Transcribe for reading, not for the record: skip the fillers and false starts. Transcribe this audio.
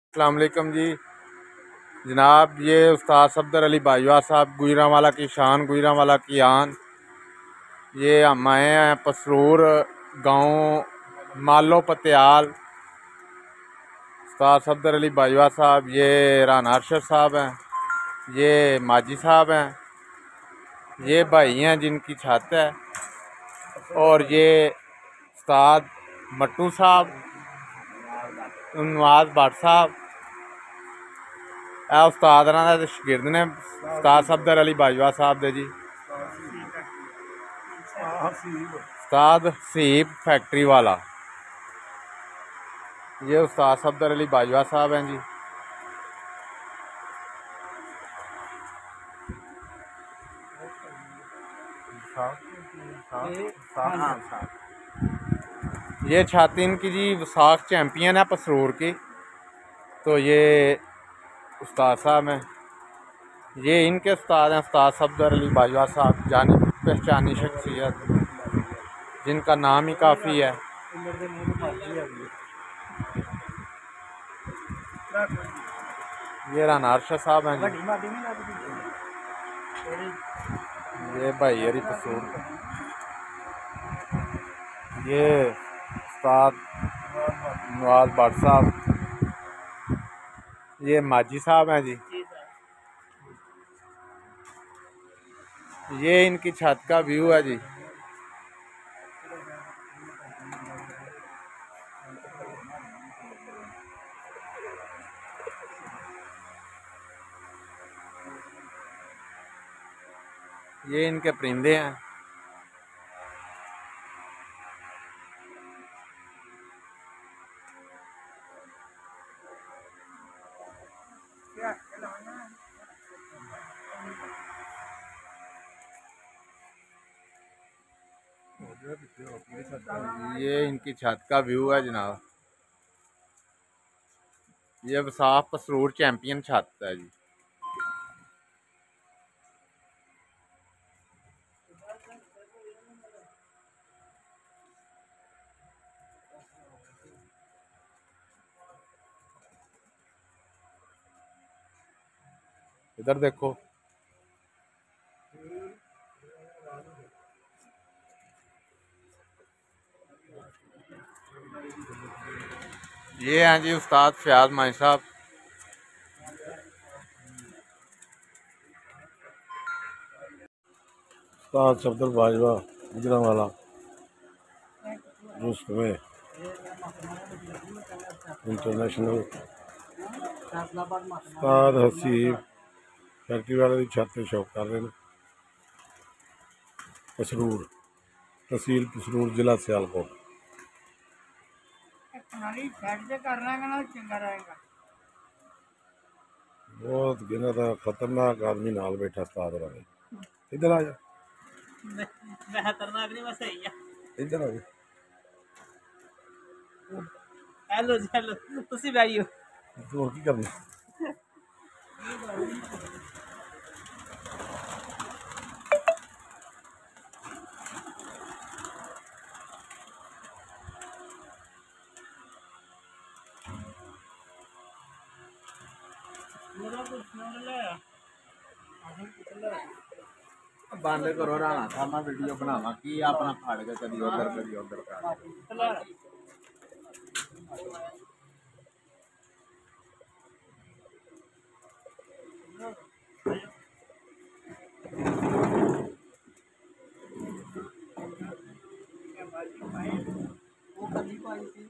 अस्सलाम वालेकुम जी जनाब। ये उस्ताद सफदर अली बाजवा साहब, गुजरांवाला की शान, गुजरांवाला की आन। ये हम आए हैं पसरूर गांव मालो पत्याल। उस्ताद सफदर अली बाजवा साहब, ये राना अरशद साहब हैं, ये माजी साहब हैं, ये भाई हैं जिनकी छत है, और ये उस्ताद मट्टू साहब, नवाज भट्ट साहब। उस्ताद दे शगिर्द ने उस्ताद सफदर अली बाजवा साहब दे जी। उस्ताद हसीब फैक्ट्री वाला, ये उस्ताद सफदर अली बाजवा साहब हैं जी। ये छत इनकी जी वसाख चैम्पियन है पसरूर की। तो ये उस्ताद साहब हैं, ये इनके उस्ताद हैं, उस्ताद सफदर अली बाजवा साहब, जानी पहचानी शख्सियत जिनका नाम ही काफ़ी है। ये राना अरशद साहब हैं जी। ये भाई हरी पसूर, ये उस्ताद नवाज भट्ट साहब, ये माजी साहब हैं जी। ये इनकी छत का व्यू है जी। ये इनके परिंदे हैं। ये इनकी छत का व्यू है जनाब। ये वसाफ पसरूर चैंपियन छत है जी। इधर देखो, ये हैं जी उस्ताद फयाज माई साहब। उस्ताद सफदर बाजवा गुजरांवाला में इंटरनेशनल। उस्ताद हसीब फैक्ट्री वाले की छत पर शौक कर रहे हैं। पसरूर तहसील पसरूर जिला सियालकोट। बहुत गिना था खतरनाक आदमी नाल बैठा उस्ताद वाले। इधर आ जा, खतरनाक नहीं, बस सही है। इधर आ जा। हेलो जी, हेलो तुसी बैठियो। तू और की करना? बंद करो राणा साहब, मैं वीडियो बनावा की अपना फाड़ के कभी उधर कभी उधर कर। वो कभी पाई थी।